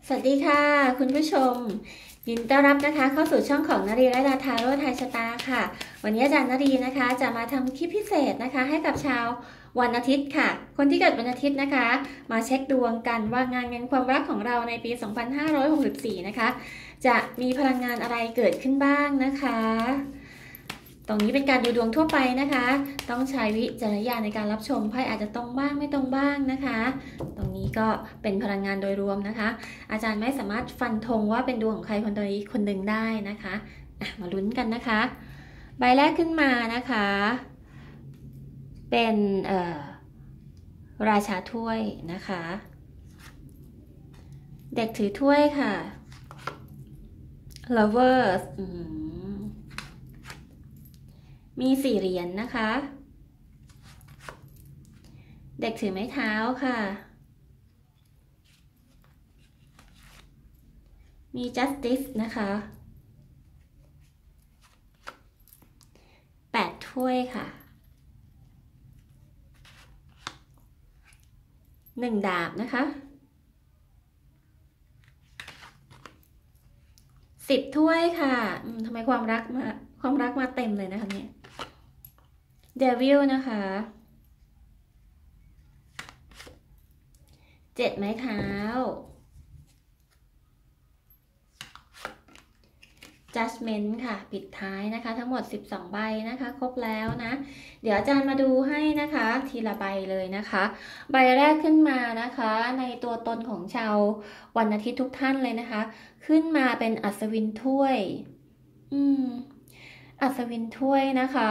สวัสดีค่ะคุณผู้ชมยินดีต้อนรับนะคะเข้าสู่ช่องของนรีและดาทาโร่ไทยชะตาค่ะวันนี้อาจารย์นรีนะคะจะมาทำคลิปพิเศษนะคะให้กับชาววันอาทิตย์ค่ะคนที่เกิดวันอาทิตย์นะคะมาเช็คดวงกันว่างานเงินความรักของเราในปี 2564 นะคะจะมีพลังงานอะไรเกิดขึ้นบ้างนะคะตรงนี้เป็นการดูดวงทั่วไปนะคะต้องใช้วิจารณญาณในการรับชมไพ่อาจจะตรงบ้างไม่ตรงบ้างนะคะตรงนี้ก็เป็นพลังงานโดยรวมนะคะอาจารย์ไม่สามารถฟันธงว่าเป็นดวงของใครคนใดคนหนึ่งได้นะคะมาลุ้นกันนะคะใบแรกขึ้นมานะคะเป็นราชาถ้วยนะคะเด็กถือถ้วยค่ะ lovers มี4 เหรียญนะคะ เด็กถือไม้เท้าค่ะ มี justice นะคะ8 ถ้วยค่ะ1 ดาบนะคะ10 ถ้วยค่ะทำไมความรักมาเต็มเลยนะคะเนี่ย devil นะคะ7 ไม้เท้า judgment ค่ะปิดท้ายนะคะทั้งหมด12 ใบนะคะครบแล้วนะเดี๋ยวอาจารย์มาดูให้นะคะทีละใบเลยนะคะใบแรกขึ้นมานะคะในตัวตนของชาววันอาทิตย์ทุกท่านเลยนะคะขึ้นมาเป็นอัศวินถ้วยอัศวินถ้วยนะคะ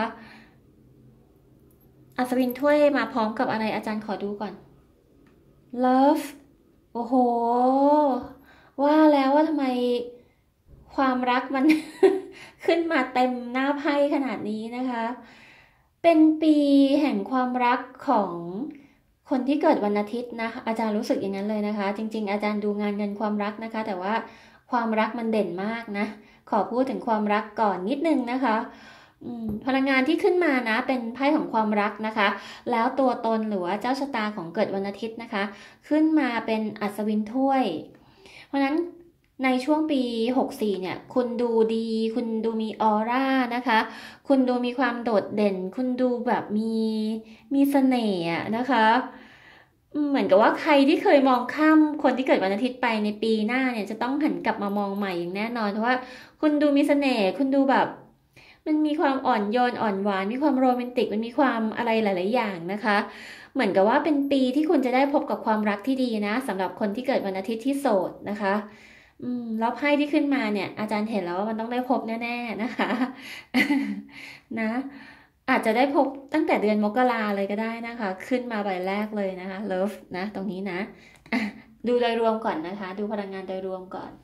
อัศวินถ้วยมาพร้อมกับอะไรอาจารย์ขอดูก่อน love โอ้โหว่าแล้วว่าทำไมความรักมัน ขึ้นมาเต็มหน้าไพ่ขนาดนี้นะคะเป็นปีแห่งความรักของคนที่เกิดวันอาทิตย์นะอาจารย์รู้สึกอย่างนั้นเลยนะคะจริงๆอาจารย์ดูงานเงินความรักนะคะแต่ว่าความรักมันเด่นมากนะขอพูดถึงความรักก่อนนิดนึงนะคะพลังงานที่ขึ้นมานะเป็นไพ่ของความรักนะคะแล้วตัวตนหรือว่าเจ้าชะตาของเกิดวันอาทิตย์นะคะขึ้นมาเป็นอัศวินถ้วยเพราะฉะนั้นในช่วงปี64เนี่ยคุณดูดีคุณดูมีออร่านะคะคุณดูมีความโดดเด่นคุณดูแบบมีเสน่ห์นะคะเหมือนกับว่าใครที่เคยมองข้ามคนที่เกิดวันอาทิตย์ไปในปีหน้าเนี่ยจะต้องหันกลับมามองใหม่อย่างแน่นอนเพราะว่าคุณดูมีเสน่ห์คุณดูแบบมันมีความอ่อนโยนอ่อนหวานมีความโรแมนติกมันมีความอะไรหลายๆอย่างนะคะเหมือนกับว่าเป็นปีที่คุณจะได้พบกับความรักที่ดีนะสำหรับคนที่เกิดวันอาทิตย์ที่โสดนะคะแล้วไพ่ที่ขึ้นมาเนี่ยอาจารย์เห็นแล้วว่ามันต้องได้พบแน่ๆนะคะนะอาจจะได้พบตั้งแต่เดือนมกราเลยก็ได้นะคะขึ้นมาใบแรกเลยนะคะ Love นะตรงนี้นะดูโดยรวมก่อนนะคะดูพลังงานโดยรวมก่อน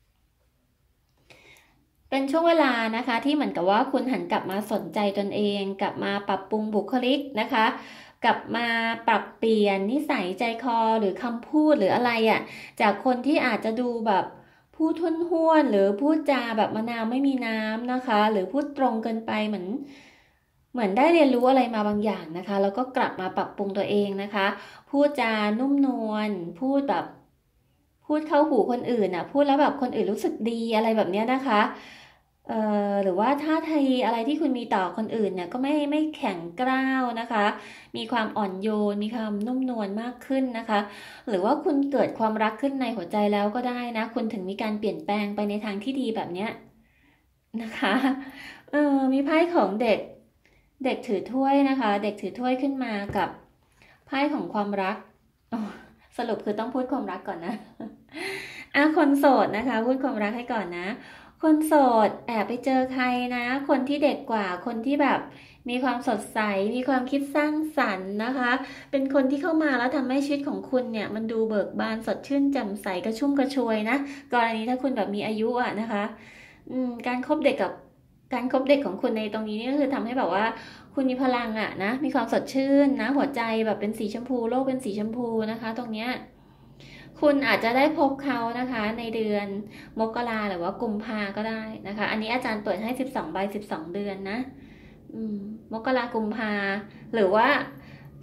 เป็นช่วงเวลานะคะที่เหมือนกับว่าคุณหันกลับมาสนใจตนเองกลับมาปรับปรุงบุคลิกนะคะกลับมาปรับเปลี่ยนนิสัยใจคอหรือคำพูดหรืออะไรจากคนที่อาจจะดูแบบพูดห้วนๆหรือพูดจาแบบมะนาวไม่มีน้ำนะคะหรือพูดตรงเกินไปเหมือนได้เรียนรู้อะไรมาบางอย่างนะคะแล้วก็กลับมาปรับปรุงตัวเองนะคะพูดจานุ่มนวลพูดแบบพูดเข้าหูคนอื่นพูดแล้วแบบคนอื่นรู้สึกดีอะไรแบบนี้นะคะหรือว่าท่าทีอะไรที่คุณมีต่อคนอื่นเนี่ยก็ไม่แข็งกร้าวนะคะมีความอ่อนโยนมีความนุ่มนวลมากขึ้นนะคะหรือว่าคุณเกิดความรักขึ้นในหัวใจแล้วก็ได้นะคุณถึงมีการเปลี่ยนแปลงไปในทางที่ดีแบบเนี้ยนะคะมีไพ่ของเด็กถือถ้วยนะคะเด็กถือถ้วยขึ้นมากับไพ่ของความรักสรุปคือต้องพูดความรักก่อนนะคนโสดนะคะพูดความรักให้ก่อนนะคนโสดแอบไปเจอใครนะคนที่เด็กกว่าคนที่แบบมีความสดใสมีความคิดสร้างสรรค์นะคะเป็นคนที่เข้ามาแล้วทำให้ชีวิตของคุณเนี่ยมันดูเบิกบานสดชื่นแจ่มใสกระชุ่มกระชวยนะกรณีถ้าคุณแบบมีอายุนะคะการคบเด็กของคุณในตรงนี้นี่ก็คือทำให้แบบว่าคุณมีพลังนะมีความสดชื่นนะหัวใจแบบเป็นสีชมพูโลกเป็นสีชมพูนะคะตรงเนี้ยคุณอาจจะได้พบเขานะคะในเดือนมกราหรือว่ากุมภาก็ได้นะคะอันนี้อาจารย์เปิดให้12 ใบ 12 เดือนนะมกรากุมภาหรือว่า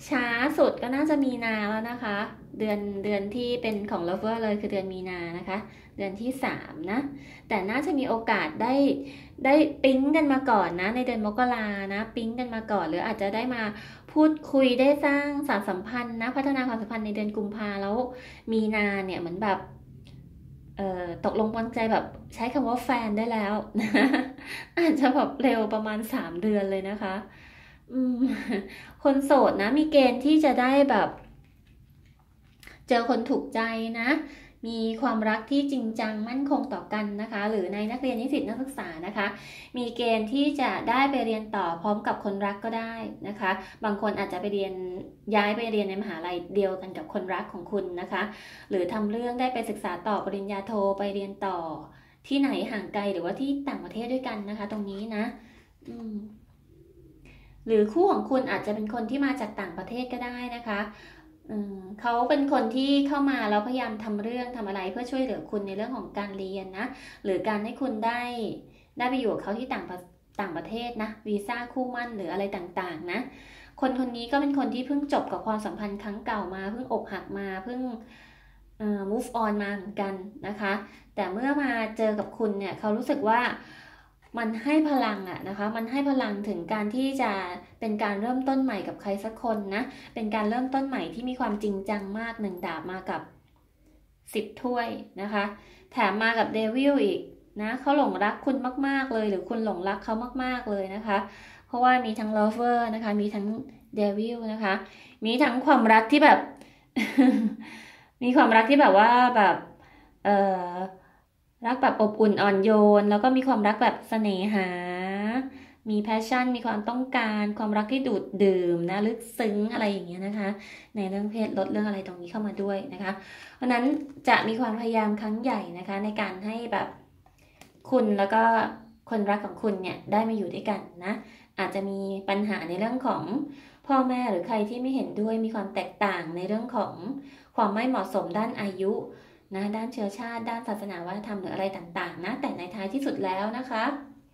ช้าสุดก็น่าจะมีนาแล้วนะคะ เดือนที่เป็นของ Lover เลยคือเดือนมีนานะคะ เดือนที่3นะ แต่น่าจะมีโอกาสได้ปิ๊งกันมาก่อนนะในเดือนมกรานะปิ๊งกันมาก่อนหรืออาจจะได้มาพูดคุยได้สร้างสานสัมพันธ์นะพัฒนาความสัมพันธ์ในเดือนกุมภาแล้วมีนาเนี่ยเหมือนแบบตกลงปลงใจแบบใช้คำว่าแฟนได้แล้วนะอาจจะแบบเร็วประมาณ3เดือนเลยนะคะอืมคนโสดนะมีเกณฑ์ที่จะได้แบบเจอคนถูกใจนะมีความรักที่จริงจังมั่นคงต่อกันนะคะหรือในนักเรียนนิสิตนักศึกษานะคะมีเกณฑ์ที่จะได้ไปเรียนต่อพร้อมกับคนรักก็ได้นะคะบางคนอาจจะไปเรียนย้ายไปเรียนในมหาลัยเดียวกันกับคนรักของคุณนะคะหรือทำเรื่องได้ไปศึกษาต่อปริญญาโทไปเรียนต่อที่ไหนห่างไกลหรือว่าที่ต่างประเทศด้วยกันนะคะตรงนี้นะหรือคู่ของคุณอาจจะเป็นคนที่มาจากต่างประเทศก็ได้นะคะเขาเป็นคนที่เข้ามาแล้วพยายามทำเรื่องทำอะไรเพื่อช่วยเหลือคุณในเรื่องของการเรียนนะหรือการให้คุณได้ไปอยู่กับเขาที่ต่างประเทศนะวีซ่าคู่มั่นหรืออะไรต่างๆนะคนนี้ก็เป็นคนที่เพิ่งจบกับความสัมพันธ์ครั้งเก่ามาเพิ่งอกหักมาเพิ่งmove on มาเหมือนกันนะคะแต่เมื่อมาเจอกับคุณเนี่ยเขารู้สึกว่ามันให้พลังอะนะคะมันให้พลังถึงการที่จะเป็นการเริ่มต้นใหม่กับใครสักคนนะเป็นการเริ่มต้นใหม่ที่มีความจริงจังมาก1 ดาบมากับ10 ถ้วยนะคะแถมมากับเดวิลอีกนะเขาหลงรักคุณมากๆเลยหรือคุณหลงรักเขามากๆเลยนะคะเพราะว่ามีทั้ง lover นะคะมีทั้งเดวิลนะคะมีทั้งความรักที่แบบ มีความรักที่แบบว่าแบบเอ่อรักแบบอบอุ่นอ่อนโยนแล้วก็มีความรักแบบเสน่หามีแพชชั่นมีความต้องการความรักที่ดูดดื่มนะลึกซึ้งอะไรอย่างเงี้ยนะคะในเรื่องเพศลดเรื่องอะไรตรงนี้เข้ามาด้วยนะคะเพราะนั้นจะมีความพยายามครั้งใหญ่นะคะในการให้แบบคุณแล้วก็คนรักของคุณเนี่ยได้มาอยู่ด้วยกันนะอาจจะมีปัญหาในเรื่องของพ่อแม่หรือใครที่ไม่เห็นด้วยมีความแตกต่างในเรื่องของความไม่เหมาะสมด้านอายุนะด้านเชื้อชาติด้านศาสนาวัฒนธรรมหรืออะไรต่างๆนะแต่ในท้ายที่สุดแล้วนะคะ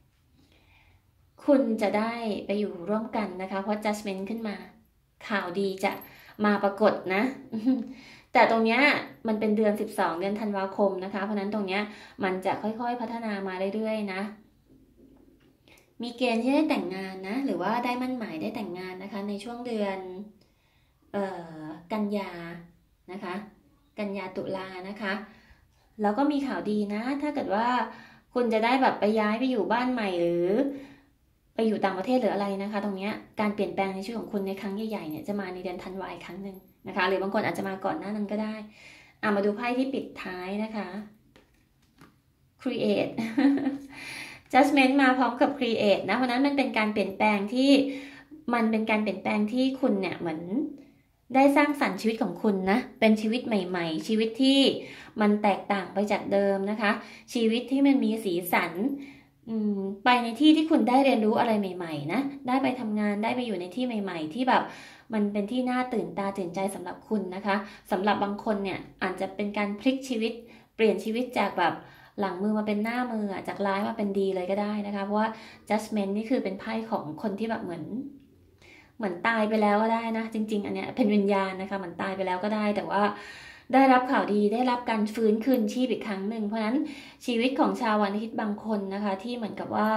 คุณจะได้ไปอยู่ร่วมกันนะคะเพราะ judgment ขึ้นมาข่าวดีจะมาปรากฏนะแต่ตรงนี้มันเป็นเดือน12เดือนธันวาคมนะคะเพราะนั้นตรงนี้มันจะค่อยๆพัฒนามาเรื่อยๆนะมีเกณฑ์ที่ได้แต่งงานนะหรือว่าได้มั่นหมายได้แต่งงานนะคะในช่วงเดือนกันยานะคะกันยาตุลานะคะแล้วก็มีข่าวดีนะถ้าเกิดว่าคุณจะได้แบบไปย้ายไปอยู่บ้านใหม่หรือไปอยู่ต่างประเทศหรืออะไรนะคะตรงนี้การเปลี่ยนแปลงในชีวิตของคุณในครั้งใหญ่ๆเนี่ยจะมาในเดือนธันวาคมครั้งหนึ่งนะคะหรือบางคนอาจจะมาก่อนหน้านั้นก็ได้มาดูไพ่ที่ปิดท้ายนะคะ create judgment มาพร้อมกับ create นะเพราะนั้นมันเป็นการเปลี่ยนแปลงที่คุณเนี่ยเหมือนได้สร้างสรรค์ชีวิตของคุณนะเป็นชีวิตใหม่ๆชีวิตที่มันแตกต่างไปจากเดิมนะคะชีวิตที่มันมีสีสันไปในที่ที่คุณได้เรียนรู้อะไรใหม่ๆนะได้ไปทำงานได้ไปอยู่ในที่ใหม่ๆที่แบบมันเป็นที่น่าตื่นตาตื่นใจสำหรับคุณนะคะสำหรับบางคนเนี่ยอาจจะเป็นการพลิกชีวิตเปลี่ยนชีวิตจากแบบหลังมือมาเป็นหน้ามือจากร้ายมาเป็นดีเลยก็ได้นะคะเพราะว่า judgment นี่คือเป็นไพ่ของคนที่แบบเหมือนตายไปแล้วก็ได้นะจริงๆอันเนี้ยเป็นวิญญาณนะคะเหมือนตายไปแล้วก็ได้แต่ว่าได้รับข่าวดีได้รับการฟื้นคืนชีพอีกครั้งหนึ่งเพราะฉะนั้นชีวิตของชาววันอาทิตย์บางคนนะคะที่เหมือนกับว่า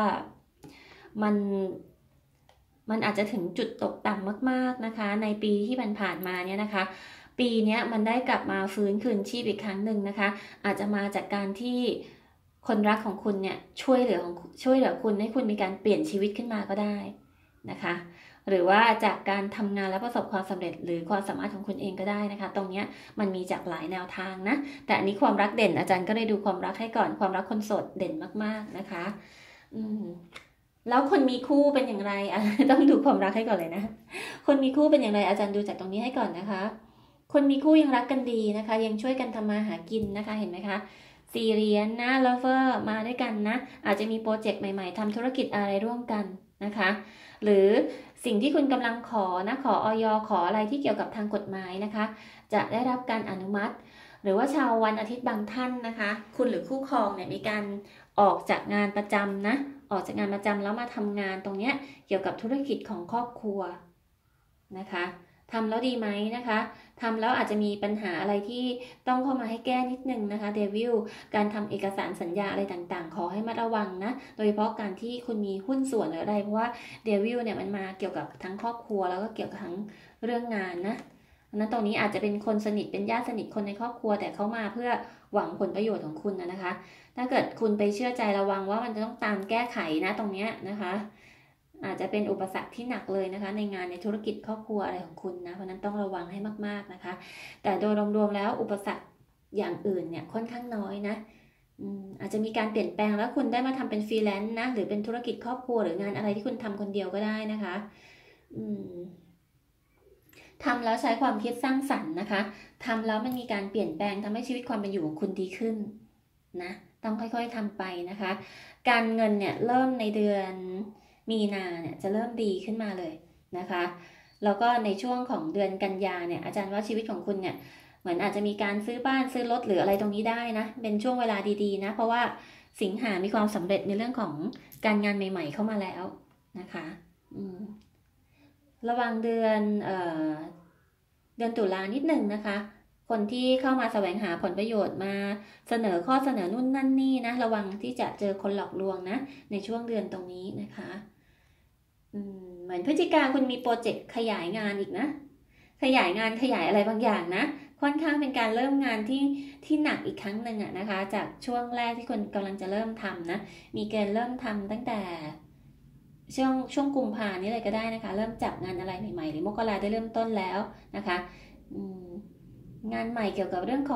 มันอาจจะถึงจุดตกต่ำมากๆนะคะในปีที่ผ่านมาเนี่ยนะคะปีนี้มันได้กลับมาฟื้นคืนชีพอีกครั้งหนึ่งนะคะอาจจะมาจากการที่คนรักของคุณเนี่ยช่วยเหลือคุณให้คุณมีการเปลี่ยนชีวิตขึ้นมาก็ได้นะคะหรือว่าจากการทำงานและประสบความสำเร็จหรือความสามารถของคุณเองก็ได้นะคะตรงนี้มันมีจากหลายแนวทางนะแต่อันนี้ความรักเด่นอาจารย์ก็เลยดูความรักให้ก่อนความรักคนโสดเด่นมากๆนะคะแล้วคนมีคู่เป็นอย่างไรต้องดูความรักให้ก่อนเลยนะคนมีคู่เป็นอย่างไรอาจารย์ดูจากตรงนี้ให้ก่อนนะคะคนมีคู่ยังรักกันดีนะคะยังช่วยกันทำมาหากินนะคะเห็นไหมคะ4 เหรียญนะ lover มาด้วยกันนะอาจจะมีโปรเจกต์ใหม่ๆทำธุรกิจอะไรร่วมกันนะคะหรือสิ่งที่คุณกำลังขออย.ขออะไรที่เกี่ยวกับทางกฎหมายนะคะจะได้รับการอนุมัติหรือว่าชาววันอาทิตย์บางท่านนะคะคุณหรือคู่ครองเนี่ยมีการออกจากงานประจำนะออกจากงานประจำแล้วมาทำงานตรงเนี้ยเกี่ยวกับธุรกิจของครอบครัวนะคะทำแล้วดีไหมนะคะทำแล้วอาจจะมีปัญหาอะไรที่ต้องเข้ามาให้แก้นิดนึงนะคะเดวิลการทำเอกสารสัญญาอะไรต่างๆขอให้มาระวังนะโดยเฉพาะการที่คุณมีหุ้นส่วนหรืออะไรเพราะว่าเดวิลเนี่ยมันมาเกี่ยวกับทั้งครอบครัวแล้วก็เกี่ยวกับทั้งเรื่องงานนะนั้นตรงนี้อาจจะเป็นคนสนิทเป็นญาติสนิทคนในครอบครัวแต่เขามาเพื่อหวังผลประโยชน์ของคุณนะคะ ถ้าเกิดคุณไปเชื่อใจระวังว่ามันจะต้องตามแก้ไขนะตรงนี้นะคะอาจจะเป็นอุปสรรคที่หนักเลยนะคะในงานในธุรกิจครอบครัวอะไรของคุณนะเพราะนั้นต้องระวังให้มากๆนะคะแต่โดยรวมๆแล้วอุปสรรคอย่างอื่นเนี่ยค่อนข้างน้อยนะอาจจะมีการเปลี่ยนแปลงแล้วคุณได้มาทำเป็นฟรีแลนซ์นะหรือเป็นธุรกิจครอบครัวหรืองานอะไรที่คุณทำคนเดียวก็ได้นะคะทำแล้วใช้ความคิดสร้างสรรค์นะคะทำแล้วมันมีการเปลี่ยนแปลงทำให้ชีวิตความเป็นอยู่ของคุณดีขึ้นนะต้องค่อยๆทำไปนะคะการเงินเนี่ยเริ่มในเดือนมีนาเนี่ยจะเริ่มดีขึ้นมาเลยนะคะแล้วก็ในช่วงของเดือนกันยาเนี่ยอาจารย์ว่าชีวิตของคุณเนี่ยเหมือนอาจจะมีการซื้อบ้านซื้อรถหรืออะไรตรงนี้ได้นะเป็นช่วงเวลาดีๆนะเพราะว่าสิงหามีความสำเร็จในเรื่องของการงานใหม่ๆเข้ามาแล้วนะคะระวังเดือนตุลานิดหนึ่งนะคะคนที่เข้ามาแสวงหาผลประโยชน์มาเสนอข้อเสนอนู่นนั่นนี่นะระวังที่จะเจอคนหลอกลวงนะในช่วงเดือนตรงนี้นะคะเหมือนพฤศจิกาคุณมีโปรเจกต์ขยายงานอีกนะขยายงานขยายอะไรบางอย่างนะค่อนข้างเป็นการเริ่มงานที่หนักอีกครั้งหนึ่งอะนะคะจากช่วงแรกที่คุณกำลังจะเริ่มทำนะมีเกณฑ์เริ่มทำตั้งแต่ช่วงกุมภานี่เลยก็ได้นะคะเริ่มจับงานอะไรใหม่ๆหรือมกราได้เริ่มต้นแล้วนะคะงานใหม่เกี่ยวกับเรื่อง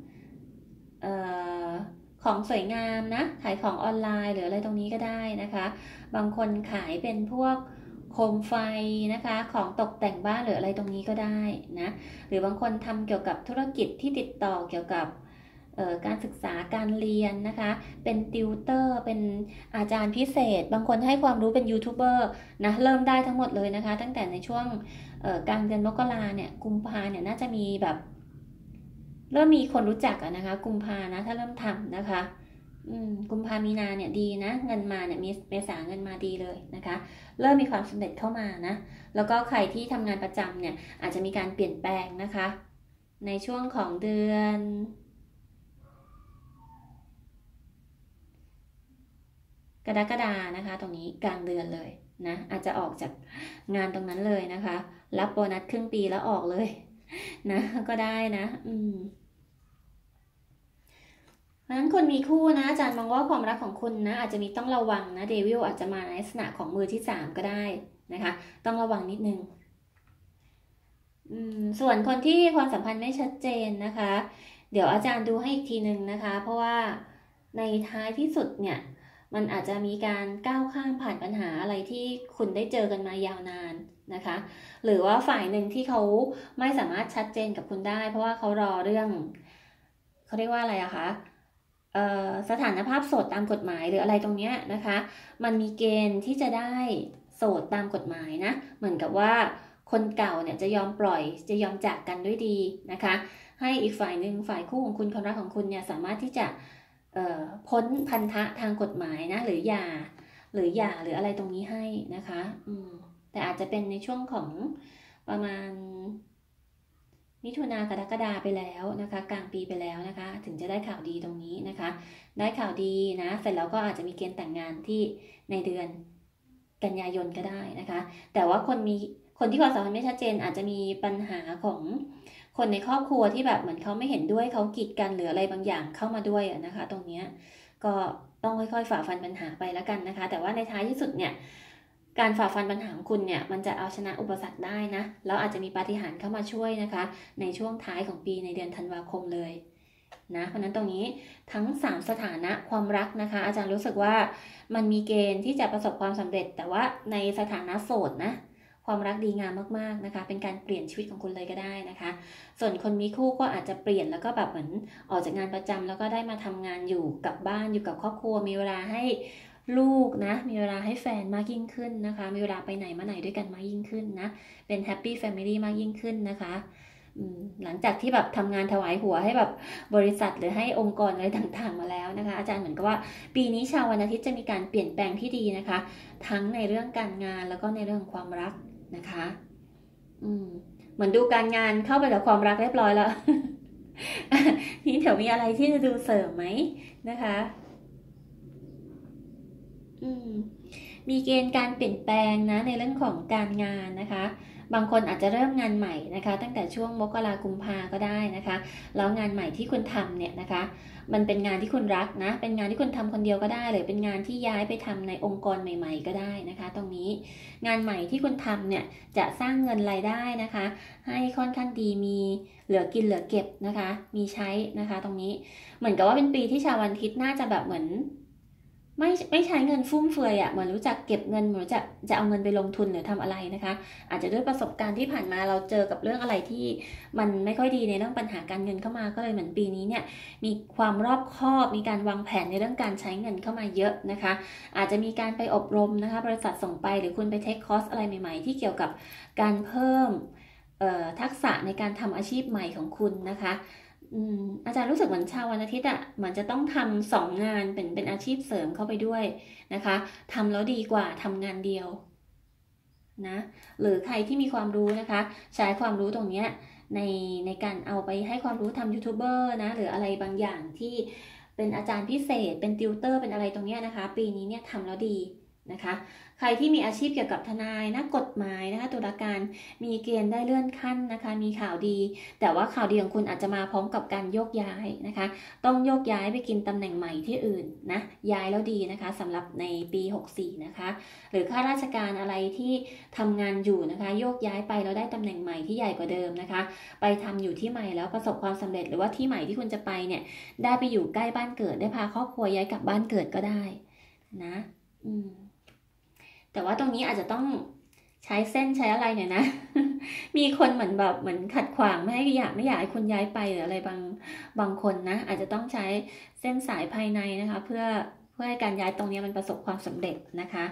ของสวยงามนะขายของออนไลน์หรืออะไรตรงนี้ก็ได้นะคะบางคนขายเป็นพวกโคมไฟนะคะของตกแต่งบ้านหรืออะไรตรงนี้ก็ได้นะหรือบางคนทำเกี่ยวกับธุรกิจที่ติดต่อเกี่ยวกับการศึกษาการเรียนนะคะเป็นติวเตอร์เป็นอาจารย์พิเศษบางคนให้ความรู้เป็นยูทูบเบอร์นะเริ่มได้ทั้งหมดเลยนะคะตั้งแต่ในช่วงกลางเดือนมกราเนี่ยกุมภาเนี่ยน่าจะมีแบบเริ่มมีคนรู้จักนะคะกุมภานะถ้าเริ่มทำนะคะกุมภามีนาเนี่ยดีนะเงินมาเนี่ยมีเมษาเงินมาดีเลยนะคะเริ่มมีความสำเร็จเข้ามานะแล้วก็ใครที่ทำงานประจำเนี่ยอาจจะมีการเปลี่ยนแปลงนะคะในช่วงของเดือนกรกฎานะคะตรงนี้กลางเดือนเลยนะอาจจะออกจากงานตรงนั้นเลยนะคะรับโบนัสครึ่งปีแล้วออกเลยนะก็ได้นะเพราะฉะนั้นคนมีคู่นะอาจารย์มองว่าความรักของคุณนะอาจจะมีต้องระวังนะเดวิลอาจจะมาในลักษณะของมือที่3ก็ได้นะคะต้องระวังนิดนึงส่วนคนที่ความสัมพันธ์ไม่ชัดเจนนะคะเดี๋ยวอาจารย์ดูให้อีกทีนึงนะคะเพราะว่าในท้ายที่สุดเนี่ยมันอาจจะมีการก้าวข้ามผ่านปัญหาอะไรที่คุณได้เจอกันมายาวนานนะคะหรือว่าฝ่ายหนึ่งที่เขาไม่สามารถชัดเจนกับคุณได้เพราะว่าเขารอเรื่องเขาเรียกว่าอะไรอะคะสถานภาพโสดตามกฎหมายหรืออะไรตรงนี้นะคะมันมีเกณฑ์ที่จะได้โสดตามกฎหมายนะเหมือนกับว่าคนเก่าเนี่ยจะยอมปล่อยจะยอมจากกันด้วยดีนะคะให้อีกฝ่ายหนึ่งฝ่ายคู่ของคุณคนรักของคุณเนี่ยสามารถที่จะพ้นพันธะทางกฎหมายนะหรือหย่าหรืออะไรตรงนี้ให้นะคะแต่อาจจะเป็นในช่วงของประมาณมิถุนากรกฎาไปแล้วนะคะกลางปีไปแล้วนะคะถึงจะได้ข่าวดีตรงนี้นะคะได้ข่าวดีนะเสร็จแล้วก็อาจจะมีเกณฑ์แต่งงานที่ในเดือนกันยายนก็ได้นะคะแต่ว่าคนที่ความสัมพันธ์ไม่ชัดเจนอาจจะมีปัญหาของคนในครอบครัวที่แบบเหมือนเขาไม่เห็นด้วยเขากีดกันหรืออะไรบางอย่างเข้ามาด้วยนะคะตรงนี้ก็ต้องค่อยๆฝ่าฟันปัญหาไปแล้วกันนะคะแต่ว่าในท้ายที่สุดเนี่ยการฝ่าฟันปัญหาของคุณเนี่ยมันจะเอาชนะอุปสรรคได้นะแล้วอาจจะมีปาฏิหาริย์เข้ามาช่วยนะคะในช่วงท้ายของปีในเดือนธันวาคมเลยนะเพราะนั้นตรงนี้ทั้ง3สถานะความรักนะคะอาจารย์รู้สึกว่ามันมีเกณฑ์ที่จะประสบความสำเร็จแต่ว่าในสถานะโสดนะความรักดีงามมากๆนะคะเป็นการเปลี่ยนชีวิตของคุณเลยก็ได้นะคะส่วนคนมีคู่ก็อาจจะเปลี่ยนแล้วก็แบบเหมือนออกจากงานประจำแล้วก็ได้มาทำงานอยู่กับบ้านอยู่กับครอบครัวมีเวลาให้ลูกนะมีเวลาให้แฟนมากยิ่งขึ้นนะคะมีเวลาไปไหนมาไหนด้วยกันมากยิ่งขึ้นนะเป็นแฮปปี้แฟมิลี่มากยิ่งขึ้นนะคะหลังจากที่แบบทำงานถวายหัวให้แบบบริษัทหรือให้องค์กรอะไรต่างๆมาแล้วนะคะอาจารย์เหมือนกับว่าปีนี้ชาววันอาทิตย์จะมีการเปลี่ยนแปลงที่ดีนะคะทั้งในเรื่องการงานแล้วก็ในเรื่องความรักนะคะเหมือนดูการงานเข้าไปกับความรักเรียบร้อยแล้ว นี่เดี๋ยวมีอะไรที่จะดูเสริมไหมนะคะมีเกณฑ์การเปลี่ยนแปลงนะในเรื่องของการงานนะคะบางคนอาจจะเริ่มงานใหม่นะคะตั้งแต่ช่วงมกรากุมภาก็ได้นะคะแล้วงานใหม่ที่คุณทำเนี่ยนะคะมันเป็นงานที่คุณรักนะเป็นงานที่คุณทำคนเดียวก็ได้หรือเป็นงานที่ย้ายไปทำในองค์กรใหม่ๆก็ได้นะคะตรงนี้งานใหม่ที่คุณทำเนี่ยจะสร้างเงินรายได้นะคะให้ค่อนข้างดีมีเหลือกินเหลือเก็บนะคะมีใช้นะคะตรงนี้เหมือนกับว่าเป็นปีที่ชาววันอาทิตย์น่าจะแบบเหมือนไม่ใช้เงินฟุ่มเฟือยเหมือนรู้จักเก็บเงินเหมือนจะเอาเงินไปลงทุนหรือทำอะไรนะคะอาจจะด้วยประสบการณ์ที่ผ่านมาเราเจอกับเรื่องอะไรที่มันไม่ค่อยดีในเรื่องปัญหาการเงินเข้ามาก็เลยเหมือนปีนี้เนี่ยมีความรอบคอบมีการวางแผนในเรื่องการใช้เงินเข้ามาเยอะนะคะอาจจะมีการไปอบรมนะคะบริษัทส่งไปหรือคุณไปเทคคอร์สอะไรใหม่ๆที่เกี่ยวกับการเพิ่มทักษะในการทำอาชีพใหม่ของคุณนะคะอาจารย์รู้สึกเหมือนชาววันอาทิตย์เหมือนจะต้องทำ2งานเป็นอาชีพเสริมเข้าไปด้วยนะคะทำแล้วดีกว่าทำงานเดียวนะหรือใครที่มีความรู้นะคะใช้ความรู้ตรงนี้ในการเอาไปให้ความรู้ทำยูทูบเบอร์นะหรืออะไรบางอย่างที่เป็นอาจารย์พิเศษเป็นติวเตอร์เป็นอะไรตรงนี้นะคะปีนี้เนี่ยทำแล้วดีนะคะใครที่มีอาชีพเกี่ยวกับทนายนักกฎหมายนะคะตุลาการมีเกณฑ์ได้เลื่อนขั้นนะคะมีข่าวดีแต่ว่าข่าวดีของคุณอาจจะมาพร้อมกับการโยกย้ายนะคะต้องโยกย้ายไปกินตำแหน่งใหม่ที่อื่นนะย้ายแล้วดีนะคะสำหรับในปี64นะคะหรือข้าราชการอะไรที่ทำงานอยู่นะคะโยกย้ายไปแล้วได้ตำแหน่งใหม่ที่ใหญ่กว่าเดิมนะคะไปทำอยู่ที่ใหม่แล้วประสบความสำเร็จหรือว่าที่ใหม่ที่คุณจะไปเนี่ยได้ไปอยู่ใกล้บ้านเกิดได้พาครอบครัวย้ายกลับบ้านเกิดก็ได้นะแต่ว่าตรงนี้อาจจะต้องใช้เส้นใช้อะไรหน่อยนะ มีคนเหมือนขัดขวางไม่อยากให้คุณย้ายไปหรืออะไรบางคนนะอาจจะต้องใช้เส้นสายภายในนะคะเพื่อให้การย้ายตรงนี้มันประสบความสำเร็จนะคะ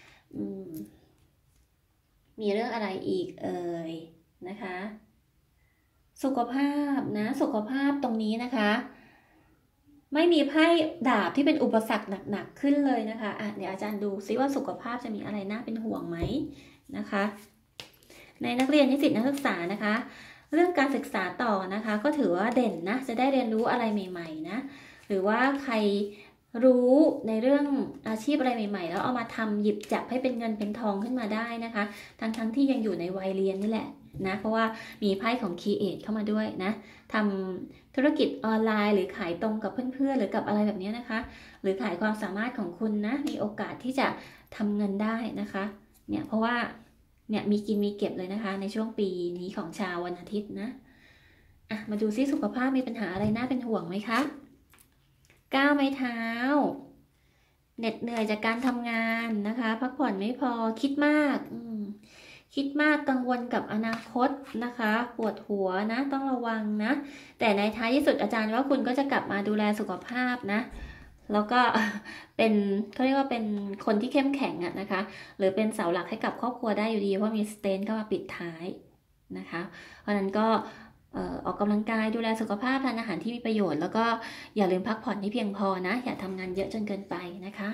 มีเรื่องอะไรอีกนะคะสุขภาพนะสุขภาพตรงนี้นะคะไม่มีไพ่ดาบที่เป็นอุปสรรคหนักๆขึ้นเลยนะคะเดี๋ยวอาจารย์ดูซิว่าสุขภาพจะมีอะไรน่าเป็นห่วงไหมนะคะในนักเรียนนิสิตนักศึกษานะคะเรื่องการศึกษาต่อนะคะก็ถือว่าเด่นนะจะได้เรียนรู้อะไรใหม่ๆนะหรือว่าใครรู้ในเรื่องอาชีพอะไรใหม่ๆแล้วเอามาทำหยิบจับให้เป็นเงินเป็นทองขึ้นมาได้นะคะทั้งที่ยังอยู่ในวัยเรียนนี่แหละนะเพราะว่ามีไพ่ของ Create เข้ามาด้วยนะทำธุรกิจออนไลน์หรือขายตรงกับเพื่อนๆหรือกับอะไรแบบนี้นะคะหรือขายความสามารถของคุณนะมีโอกาสที่จะทำเงินได้นะคะเนี่ยเพราะว่าเนี่ยมีกินมีเก็บเลยนะคะในช่วงปีนี้ของชาววันอาทิตย์นะมาดูซิสุขภาพมีปัญหาอะไรน่าเป็นห่วงไหมคะก้าวไม้เท้าเหน็ดเหนื่อยจากการทำงานนะคะพักผ่อนไม่พอคิดมากกังวลกับอนาคตนะคะปวดหัวนะต้องระวังนะแต่ในท้ายที่สุดอาจารย์ว่าคุณก็จะกลับมาดูแลสุขภาพนะแล้วก็เป็นเขาเรียกว่าเป็นคนที่เข้มแข็งนะคะหรือเป็นเสาหลักให้กับครอบครัวได้อยู่ดีเพราะมีสเตนเข้ามาปิดท้ายนะคะเพราะนั้นก็ออกกำลังกายดูแลสุขภาพทานอาหารที่มีประโยชน์แล้วก็อย่าลืมพักผ่อนให้เพียงพอนะอย่าทำงานเยอะจนเกินไปนะคะ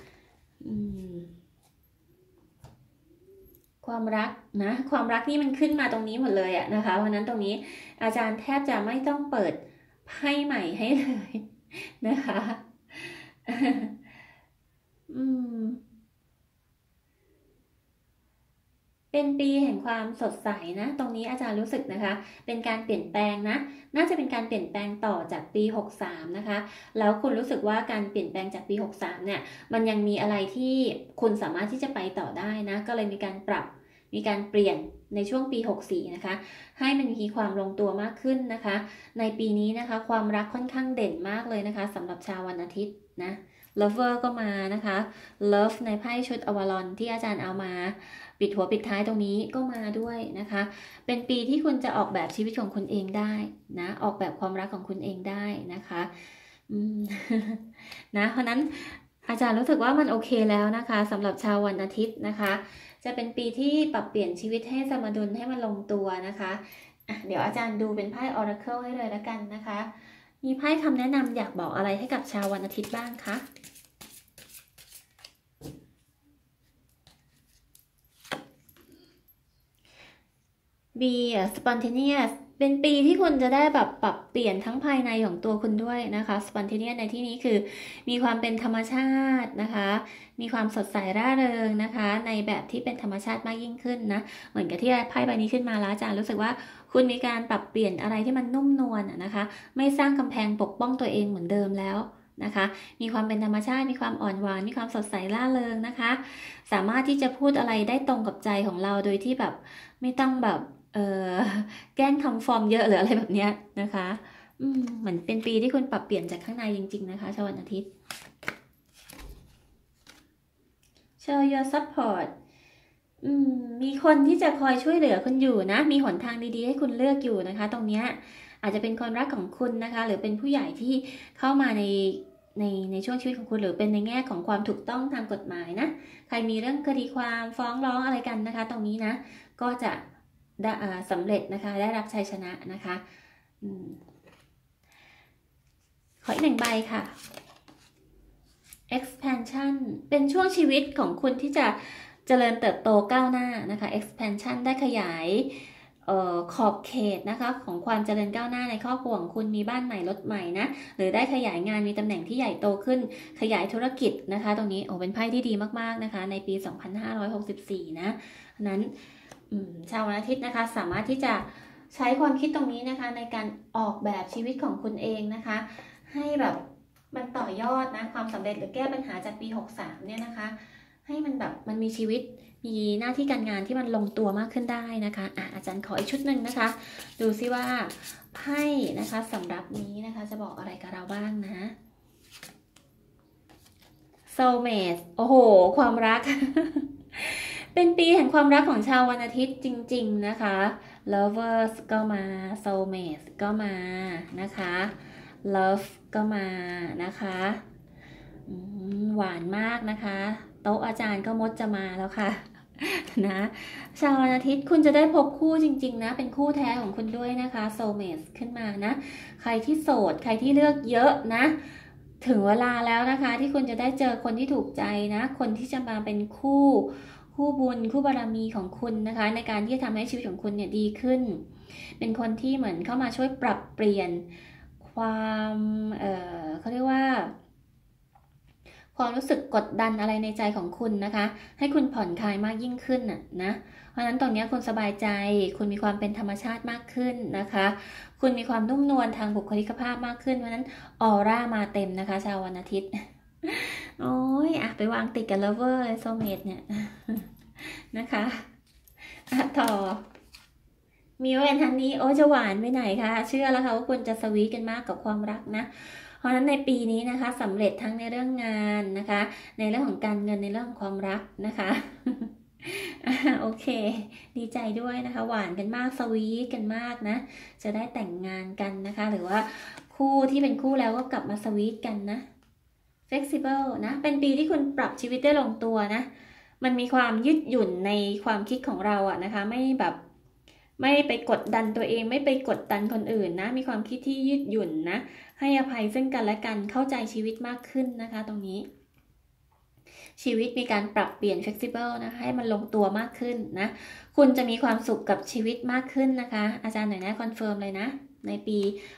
ความรักนะความรักนี่มันขึ้นมาตรงนี้หมดเลยนะคะเพราะนั้นตรงนี้อาจารย์แทบจะไม่ต้องเปิดไพ่ใหม่ให้เลยนะคะเป็นปีแห่งความสดใสนะตรงนี้อาจารย์รู้สึกนะคะเป็นการเปลี่ยนแปลงนะน่าจะเป็นการเปลี่ยนแปลงต่อจากปี63นะคะแล้วคุณรู้สึกว่าการเปลี่ยนแปลงจากปี63เนี่ยมันยังมีอะไรที่คุณสามารถที่จะไปต่อได้นะก็เลยมีการปรับมีการเปลี่ยนในช่วงปี64นะคะให้มันมีความลงตัวมากขึ้นนะคะในปีนี้นะคะความรักค่อนข้างเด่นมากเลยนะคะสำหรับชาววันอาทิตย์นะ Lover ก็มานะคะ Love ในไพ่ชุดอวารอนที่อาจารย์เอามาปิดหัวปิดท้ายตรงนี้ก็มาด้วยนะคะเป็นปีที่คุณจะออกแบบชีวิตของคุณเองได้นะออกแบบความรักของคุณเองได้นะคะนะเพราะนั้นอาจารย์รู้สึกว่ามันโอเคแล้วนะคะสำหรับชาววันอาทิตย์นะคะจะเป็นปีที่ปรับเปลี่ยนชีวิตให้สมดุลให้มันลงตัวนะคะเดี๋ยวอาจารย์ดูเป็นไพ่ Oracle ให้เลยแล้วกันนะคะมีไพ่คำแนะนำอยากบอกอะไรให้กับชาววันอาทิตย์บ้างคะ be spontaneous เป็นปีที่คุณจะได้แบบปรับเปลี่ยนทั้งภายในของตัวคุณด้วยนะคะ spontaneous ในที่นี้คือมีความเป็นธรรมชาตินะคะมีความสดใสร่าเริงนะคะในแบบที่เป็นธรรมชาติมากยิ่งขึ้นนะเหมือนกับที่ไพ่ใบนี้ขึ้นมาแล้วอาจารย์รู้สึกว่าคุณมีการปรับเปลี่ยนอะไรที่มันนุ่มนวลนะคะไม่สร้างกำแพงปกป้องตัวเองเหมือนเดิมแล้วนะคะมีความเป็นธรรมชาติมีความอ่อนหวานมีความสดใสร่าเริงนะคะสามารถที่จะพูดอะไรได้ตรงกับใจของเราโดยที่แบบไม่ต้องแบบแกล้งทำฟอร์มเยอะหรืออะไรแบบเนี้ยนะคะเหมือนเป็นปีที่คุณปรับเปลี่ยนจากข้างในจริงๆนะคะชาววันอาทิตย์ Show your support มีคนที่จะคอยช่วยเหลือคุณอยู่นะมีหนทางดีๆให้คุณเลือกอยู่นะคะตรงเนี้ยอาจจะเป็นคนรักของคุณนะคะหรือเป็นผู้ใหญ่ที่เข้ามาในช่วงชีวิตของคุณหรือเป็นในแง่ของความถูกต้องทางกฎหมายนะใครมีเรื่องคดีความฟ้องร้องอะไรกันนะคะตรงนี้นะก็จะสำเร็จนะคะได้รับชัยชนะนะคะขออีก1 ใบค่ะ expansion เป็นช่วงชีวิตของคุณที่จะเจริญเติบโตก้าวหน้านะคะ expansion ได้ขยายขอบเขตนะคะของความเจริญก้าวหน้าในครอบครัวของคุณมีบ้านใหม่รถใหม่นะหรือได้ขยายงานมีตำแหน่งที่ใหญ่โตขึ้นขยายธุรกิจนะคะตรงนี้เป็นไพ่ที่ดีมากๆนะคะในปี 2564 นะนั้นชาววันอาทิตย์นะคะสามารถที่จะใช้ความคิดตรงนี้นะคะในการออกแบบชีวิตของคุณเองนะคะให้แบบมันต่อยอดนะความสำเร็จหรือแก้ปัญหาจากปี 63 เนี่ยนะคะให้มันแบบมันมีชีวิตมีหน้าที่การงานที่มันลงตัวมากขึ้นได้นะคะอาจารย์ขออีกชุดหนึ่งนะคะดูซิว่าไพ่นะคะสำหรับนี้นะคะจะบอกอะไรกับเราบ้างนะ soulmate โอ้โหความรัก เป็นปีแห่งความรักของชาววันอาทิตย์จริงๆนะคะ lovers ก็มา soulmate ก็มานะคะ love ก็มานะคะหวานมากนะคะโต๊ะอาจารย์ก็มดจะมาแล้วค่ะนะชาววันอาทิตย์คุณจะได้พบคู่จริงๆนะเป็นคู่แท้ของคุณด้วยนะคะ soulmate ขึ้นมานะใครที่โสดใครที่เลือกเยอะนะถึงเวลาแล้วนะคะที่คุณจะได้เจอคนที่ถูกใจนะคนที่จะมาเป็นคู่บุญคู่บารมีของคุณนะคะในการที่จะทำให้ชีวิตของคุณเนี่ยดีขึ้นเป็นคนที่เหมือนเข้ามาช่วยปรับเปลี่ยนความเขาเรียกว่าความรู้สึกกดดันอะไรในใจของคุณนะคะให้คุณผ่อนคลายมากยิ่งขึ้นนะเพราะฉะนั้นตรงนี้คุณสบายใจคุณมีความเป็นธรรมชาติมากขึ้นนะคะคุณมีความนุ่มนวลทางบุคลิกภาพมากขึ้นเพราะฉะนั้นออร่ามาเต็มนะคะชาววันอาทิตย์โอ้ยไปวางติดกับ lover soulmate เนี่ยนะคะต่อมิวแอนทันนี้จะหวานไปไหนคะเชื่อแล้วค่ะว่าคุณจะสวีทกันมากกับความรักนะเพราะฉะนั้นในปีนี้นะคะสำเร็จทั้งในเรื่องงานนะคะในเรื่องของการเงินในเรื่องของความรักนะคะโอเคดีใจด้วยนะคะหวานกันมากสวีทกันมากนะจะได้แต่งงานกันนะคะหรือว่าคู่ที่เป็นคู่แล้วก็กลับมาสวีทกันนะ flexible นะเป็นปีที่คุณปรับชีวิตได้ลงตัวนะมันมีความยืดหยุ่นในความคิดของเรานะคะไม่ไปกดดันตัวเองไม่ไปกดดันคนอื่นนะมีความคิดที่ยืดหยุ่นนะให้อภัยซึ่งกันและกันเข้าใจชีวิตมากขึ้นนะคะตรงนี้ชีวิตมีการปรับเปลี่ยน flexible นะคะให้มันลงตัวมากขึ้นนะคุณจะมีความสุขกับชีวิตมากขึ้นนะคะอาจารย์หน่อยนะคอนเฟิร์มเลยนะในปี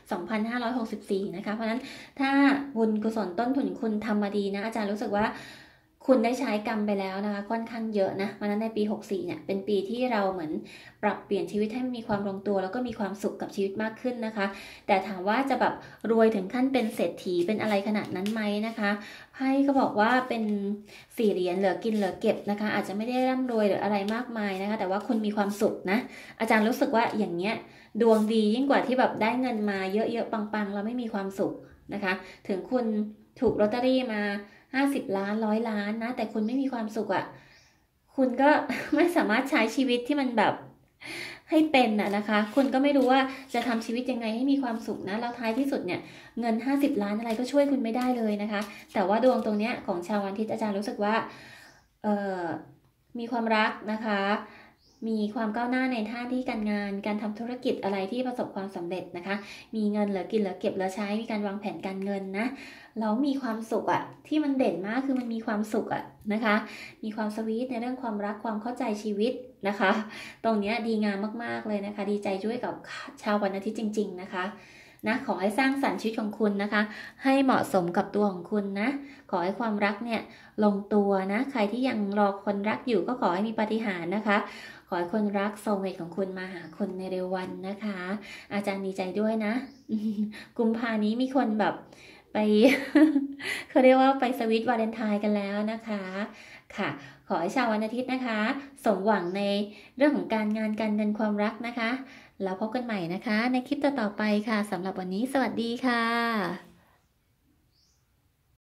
2564 นะคะเพราะฉะนั้นถ้าบุญกุศลต้นทุนคุณทำมาดีนะอาจารย์รู้สึกว่าคุณได้ใช้กรรมไปแล้วนะคะค่อนข้างเยอะนะเพราะฉะนั้นในปี 64 เนี่ยเป็นปีที่เราเหมือนปรับเปลี่ยนชีวิตให้มีความลงตัวแล้วก็มีความสุขกับชีวิตมากขึ้นนะคะแต่ถามว่าจะแบบรวยถึงขั้นเป็นเศรษฐีเป็นอะไรขนาดนั้นไหมนะคะไพ่ก็บอกว่าเป็น4 เหรียญเหลือกินเหลือเก็บนะคะอาจจะไม่ได้ร่ำรวยหรืออะไรมากมายนะคะแต่ว่าคุณมีความสุขนะอาจารย์รู้สึกว่าอย่างเงี้ยดวงดียิ่งกว่าที่แบบได้เงินมาเยอะๆปังๆเราไม่มีความสุขนะคะถึงคุณถูกลอตเตอรี่มา50 ล้าน100 ล้านนะแต่คุณไม่มีความสุขคุณก็ไม่สามารถใช้ชีวิตที่มันแบบให้เป็นนะคะคุณก็ไม่รู้ว่าจะทำชีวิตยังไงให้มีความสุขนะแล้วท้ายที่สุดเนี่ยเงิน50 ล้านอะไรก็ช่วยคุณไม่ได้เลยนะคะแต่ว่าดวงตรงเนี้ยของชาววันอาทิตย์อาจารย์รู้สึกว่ามีความรักนะคะมีความก้าวหน้าในหน้าที่การงานการทำธุรกิจอะไรที่ประสบความสำเร็จนะคะมีเงินเหลือกินเหลือเก็บเหลือใช้มีการวางแผนการเงินนะแล้วมีความสุขอะที่มันเด่นมากคือมันมีความสุขอะนะคะมีความสวีทในเรื่องความรักความเข้าใจชีวิตนะคะตรงนี้ดีงามมากๆเลยนะคะดีใจด้วยกับชาววันอาทิตย์จริงๆนะคะขอให้สร้างสรรค์ชีวิตของคุณนะคะให้เหมาะสมกับตัวของคุณนะขอให้ความรักเนี่ยลงตัวนะใครที่ยังรอคนรักอยู่ก็ขอให้มีปาฏิหาริย์นะคะขอให้คนรักโซลเมตของคุณมาหาคุณในเร็ววันนะคะอาจารย์ดีใจด้วยนะกุมภานี้มีคนแบบไป เขาเรียกว่าไปสวิตวาเลนไทน์กันแล้วนะคะค่ะขอให้ชาววันอาทิตย์นะคะสมหวังในเรื่องของการงานการเงินความรักนะคะแล้วพบกันใหม่นะคะในคลิปต่อๆไปค่ะสำหรับวันนี้สวัสดีค่ะ